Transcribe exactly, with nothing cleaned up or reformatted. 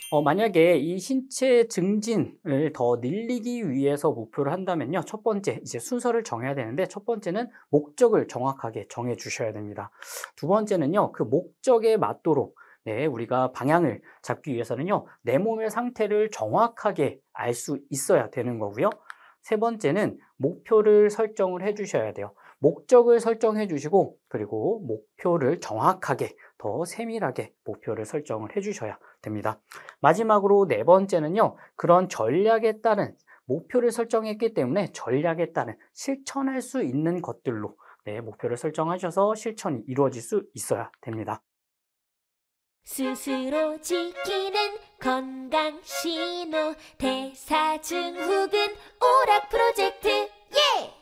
어 만약에 이 신체 증진을 더 늘리기 위해서 목표를 한다면요. 첫 번째 이제 순서를 정해야 되는데 첫 번째는 목적을 정확하게 정해 주셔야 됩니다. 두 번째는요. 그 목적에 맞도록 네, 우리가 방향을 잡기 위해서는요. 내 몸의 상태를 정확하게 알 수 있어야 되는 거고요. 세 번째는 목표를 설정을 해 주셔야 돼요. 목적을 설정해 주시고 그리고 목표를 정확하게 더 세밀하게 목표를 설정을 해 주셔야 됩니다. 마지막으로 네 번째는요. 그런 전략에 따른 목표를 설정했기 때문에 전략에 따른 실천할 수 있는 것들로 네, 목표를 설정하셔서 실천이 이루어질 수 있어야 됩니다. 스스로 지키는 건강 신호 대사증후군 오락 프로젝트 예!